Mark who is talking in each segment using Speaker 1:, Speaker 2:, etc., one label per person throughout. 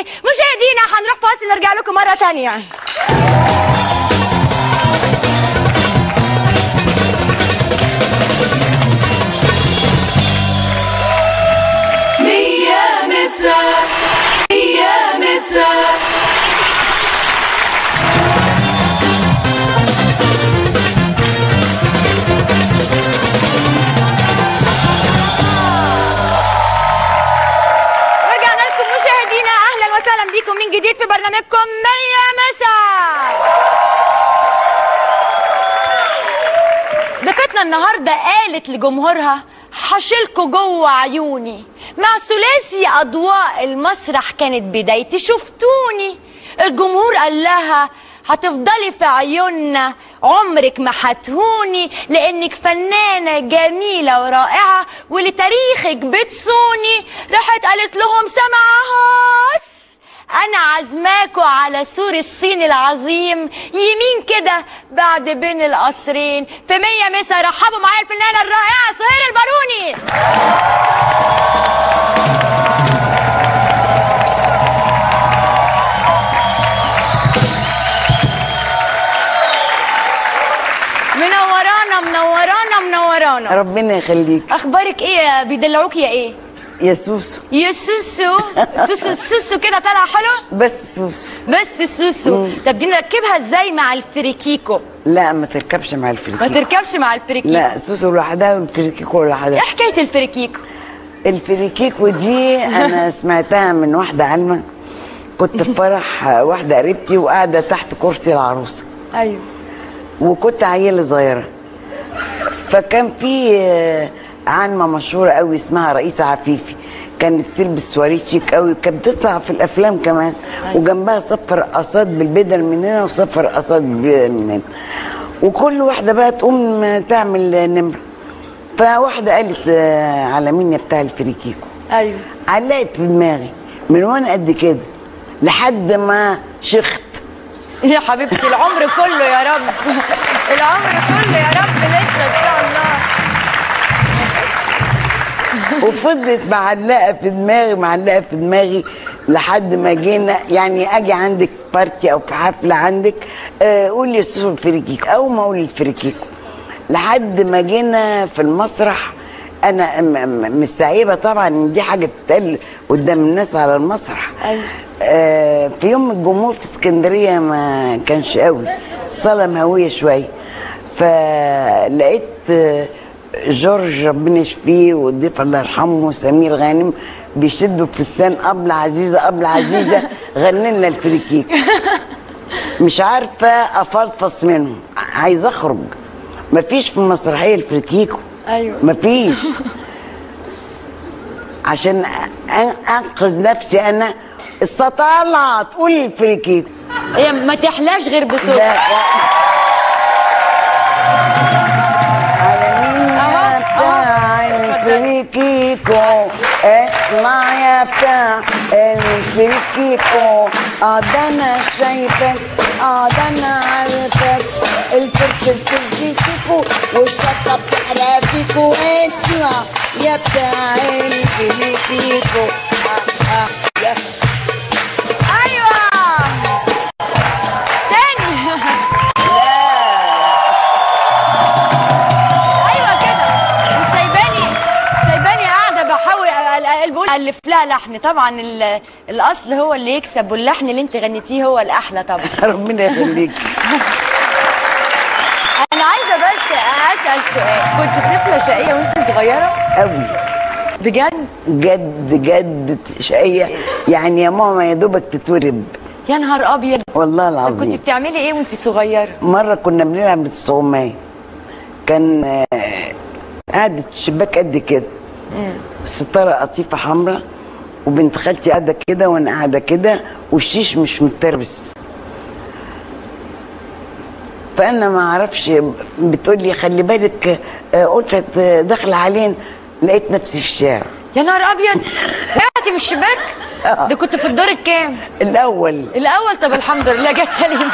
Speaker 1: مشاهدينا هنروح فاصل نرجع لكم مرة تانية.
Speaker 2: مية مساء مية مساء
Speaker 1: اهلا بيكم من جديد في برنامجكم 100 مساء. ضيفتنا النهارده قالت لجمهورها حشيلكوا جوه عيوني، مع ثلاثي اضواء المسرح كانت بدايتي شفتوني. الجمهور قال لها هتفضلي في عيوننا عمرك ما هتهوني، لانك فنانه جميله ورائعه ولتاريخك بتصوني. راحت قالت لهم سمعهاس أنا عزماكوا على سور الصين العظيم، يمين كده بعد بين القصرين. في 100 مسا رحبوا معايا الفنانة الرائعة سهير الباروني. منورانا منورانا منورانا.
Speaker 3: ربنا يخليك.
Speaker 1: أخبارك إيه؟ بيدلعوك يا إيه؟
Speaker 3: يا سوسو.
Speaker 1: يا سوسو. سوسو سوسو كده طالعه حلو؟
Speaker 3: بس سوسو.
Speaker 1: بس السوسو. طب دي نركبها ازاي مع الفريكيكو؟
Speaker 3: لا ما تركبش مع الفريكيكو.
Speaker 1: ما تركبش مع الفريكيكو.
Speaker 3: لا سوسو لوحدها والفريكيكو لوحدها.
Speaker 1: ايه حكايه الفريكيكو؟
Speaker 3: الفريكيكو دي انا سمعتها من واحده علمه. كنت في فرح واحده قريبتي وقاعده تحت كرسي العروسه.
Speaker 1: ايوه.
Speaker 3: وكنت عيله صغيره. فكان في عالمة مشهورة قوي اسمها رئيسة عفيفي، كانت تلبس سواري شيك قوي، كانت بتطلع في الافلام كمان. وجنبها صف رقصات بالبدل من هنا وصف رقصات بالبدل من هنا، وكل واحدة بقى تقوم تعمل نمرة. فواحدة قالت على مين يا بتاع الفريكيكو.
Speaker 1: ايوه.
Speaker 3: علقت في دماغي من وانا قد كده لحد ما شخت.
Speaker 1: يا حبيبتي العمر كله يا رب. العمر كله يا رب لسه ان شاء الله.
Speaker 3: وفضلت معلقه في دماغي معلقه في دماغي لحد ما جينا يعني اجي عندك بارتي او في حفله عندك قولي يا سوسو الفريكيكو او ما اقول الفريكيكو. لحد ما جينا في المسرح انا مستعيبه طبعا ان دي حاجه تتقال قدام الناس على المسرح. في يوم الجمهور في اسكندريه ما كانش قوي، الصاله مهويه شويه. فلقيت جورج ربنا يشفيه والضيف الله يرحمه سمير غانم بيشدوا فستان أبلة عزيزة أبلة عزيزة غني لنا الفريكيك. مش عارفة أفلفص منهم، عايزة أخرج. مفيش في المسرحية الفريكيكو.
Speaker 1: أيوه
Speaker 3: مفيش. عشان أنقذ نفسي أنا استطلعت قولي الفريكيكو.
Speaker 1: هي ما تحلاش غير بصوت.
Speaker 3: الفريكيكو اطلع يا بتاع الفريكيكو. ده انا شايفك ده انا عارفك الفريكيكو والشطه بتحرق فيكو. اطلع يا بتاع الفريكيكو.
Speaker 1: ايوه تاني. ألف لها لحن طبعا. الأصل هو اللي يكسب واللحن اللي انت غنيتيه هو الأحلى طبعا.
Speaker 3: ربنا يخليك.
Speaker 1: أنا عايزة بس أسأل سؤال، كنت طفلة شقية وانت صغيرة؟
Speaker 3: قوي.
Speaker 1: بجد؟
Speaker 3: جد جد شقية يعني يا ماما يا دوبك تتورب.
Speaker 1: يا نهار أبيض.
Speaker 3: والله العظيم.
Speaker 1: كنت بتعملي إيه وانت صغيرة؟
Speaker 3: مرة كنا بنلعب بالصغماية، كان قعدة الشباك قد كده، ستارة قطيفة حمراء وبنت خالتي قاعدة كده وانا قاعدة كده والشيش مش متربس. فانا ما اعرفش بتقول لي خلي بالك ألفت داخله علينا، لقيت نفسي في الشارع.
Speaker 1: يا نهار ابيض. وقعتي من الشباك؟ ده كنت في الدور الكام؟
Speaker 3: الاول.
Speaker 1: طب الحمد لله جت سليمه.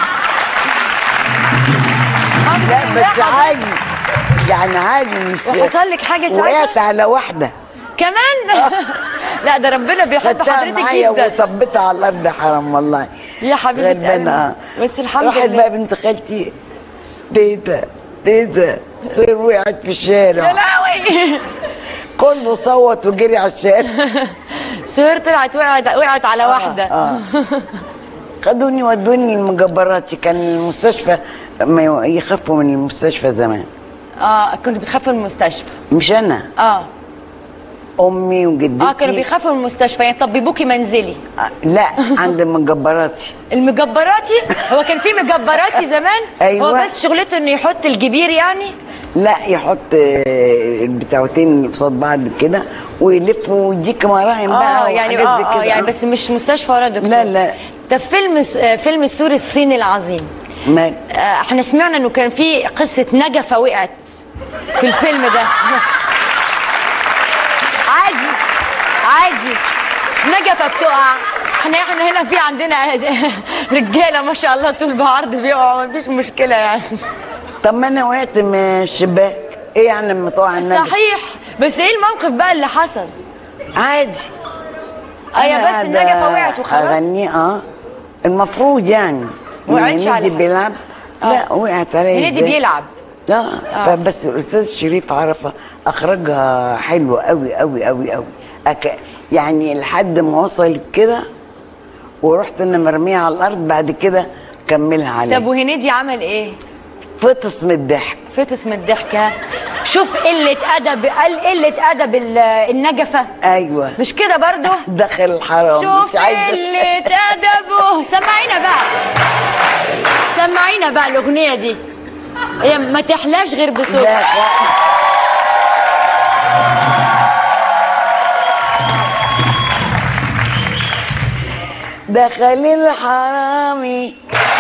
Speaker 3: لا بس عادي يعني عادي. مش
Speaker 1: وحصل لك حاجه ساعتها؟
Speaker 3: وقعت على واحده
Speaker 1: كمان. لا ده ربنا بيحب
Speaker 3: خدتها
Speaker 1: حضرتك
Speaker 3: معايا
Speaker 1: جدا
Speaker 3: وطبتها على الارض، حرام والله.
Speaker 1: يا حبيبه
Speaker 3: غلبانه.
Speaker 1: قلبي. بس الحمد
Speaker 3: راحت
Speaker 1: لله.
Speaker 3: بقى بنت خالتي تيتا سور وقعت في الشارع.
Speaker 1: يا لهوي
Speaker 3: كله صوت وجري على الشارع.
Speaker 1: سهير طلعت وقعت على واحده.
Speaker 3: خدوني ودوني المجبراتي، كان المستشفى ما يخافوا من المستشفى زمان.
Speaker 1: كنت بتخافوا من المستشفى؟
Speaker 3: مش انا، امي وجدتي.
Speaker 1: كانوا بيخافوا من المستشفى يعني طبيبوكي منزلي؟
Speaker 3: لا عند المجبراتي.
Speaker 1: المجبراتي؟ هو كان في مجبراتي زمان؟
Speaker 3: أيوة.
Speaker 1: هو بس شغلته انه يحط الجبير يعني؟
Speaker 3: لا يحط البتاعتين قصاد بعض كده ويلف ويديك مراهم بقى
Speaker 1: يعني
Speaker 3: وحاجات زي كده.
Speaker 1: يعني بس مش مستشفى ولا دكتور؟
Speaker 3: لا.
Speaker 1: طب فيلم السور الصيني العظيم،
Speaker 3: مال؟
Speaker 1: احنا سمعنا انه كان في قصه نجفه وقعت في الفيلم ده. عادي نجفه بتقع. احنا هنا في عندنا رجاله ما شاء الله طول بعرض بيقعوا، مفيش مشكله يعني.
Speaker 3: طب ما انا وقعت من الشباك، ايه يعني لما تقع النجفه؟
Speaker 1: صحيح، بس ايه الموقف بقى اللي حصل؟
Speaker 3: عادي.
Speaker 1: بس النجفه وقعت وخلاص.
Speaker 3: اغني المفروض يعني
Speaker 1: وقعتش على
Speaker 3: هنيدي بيلعب. لا وقعت عليا.
Speaker 1: هنيدي بيلعب.
Speaker 3: لا فبس الاستاذ شريف عرفه اخرجها حلو قوي قوي قوي قوي. يعني لحد ما وصلت كده ورحت انا مرميه على الارض، بعد كده كملها عليا.
Speaker 1: طب وهنيدي عمل ايه؟
Speaker 3: فطس من الضحك.
Speaker 1: فطس من الضحك. شوف قله ادب النجفه.
Speaker 3: ايوه
Speaker 1: مش كده برضو؟
Speaker 3: دخل الحرام.
Speaker 1: شوف قله ادبه. سمعينا بقى الاغنيه دي، هي ما تحلاش غير بصوت.
Speaker 3: دخل الحرامي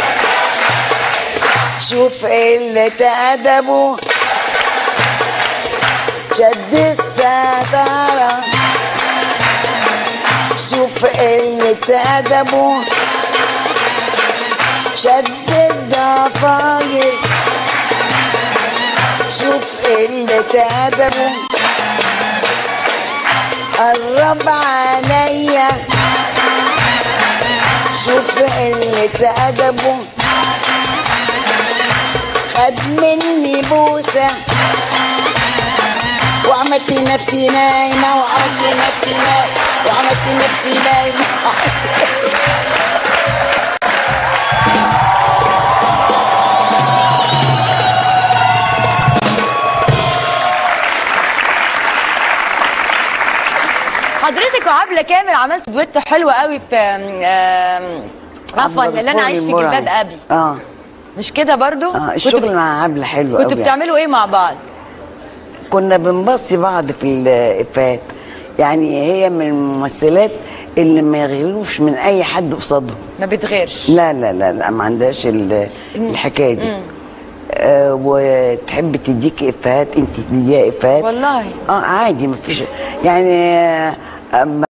Speaker 3: شوف قلة أدبه، شد الستارة شوف قلة أدبه، شد الضفاير شوف قلة أدبه، قرب عليا شوف قلة أدبه، خد مني بوسة وعملت نفسي نايمة وعملت نفسي نايمة
Speaker 1: حضرتك وعبلة كامل عملتوا دويتو حلوة قوي في عفوا اللي انا عايش في جلباب ابي. مش كده برضو؟
Speaker 3: الشغل مع عبلة حلو قوي.
Speaker 1: كنتوا بتعملوا ايه مع بعض؟
Speaker 3: كنا بنبصي بعض في الافيهات، يعني هي من الممثلات اللي ما يغيروش من اي حد قصادهم.
Speaker 1: ما بتغيرش؟
Speaker 3: لا لا لا لا، ما عندهاش الحكايه دي. وتحب تديكي افيهات انت تديها افيهات
Speaker 1: والله.
Speaker 3: عادي، ما فيش يعني